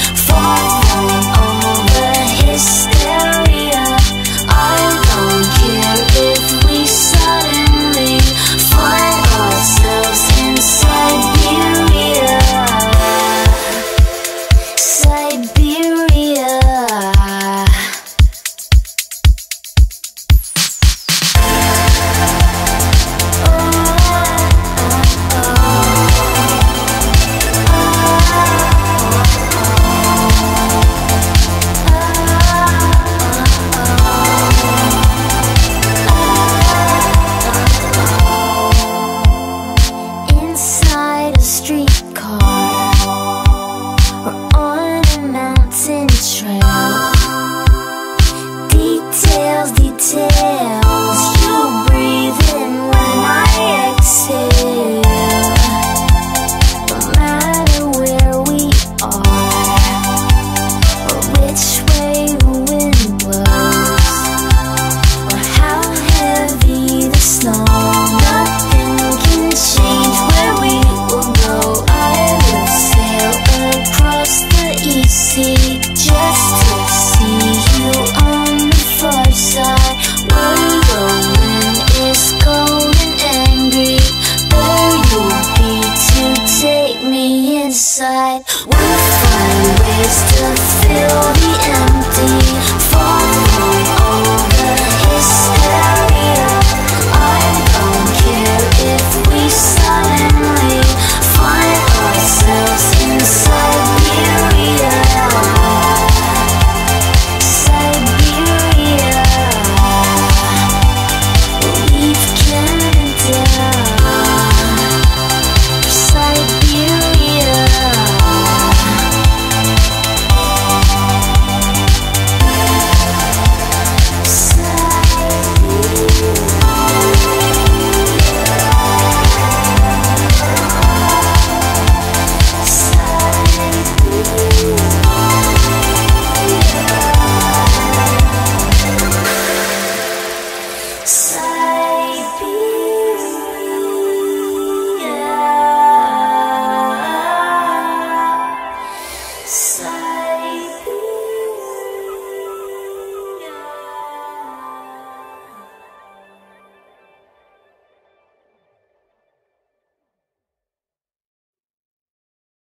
far from all the hysteria. I don't care if we suddenly find ourselves in Siberia. Siberia. Inside a streetcar or on a mountain trail. Details, details, you breathe in when I exhale. No matter where we are or which way the wind blows or how heavy the snow, nothing can change where we will go. I will sail across the East Sea just to see you on the far side, where the wind is cold and angry. There you'll be to take me inside. We'll find ways to fill the empty, far from all the hysteria. I don't care if we suddenly find ourselves in Siberia. Siberia. Leave Canada for Siberia. Siberia.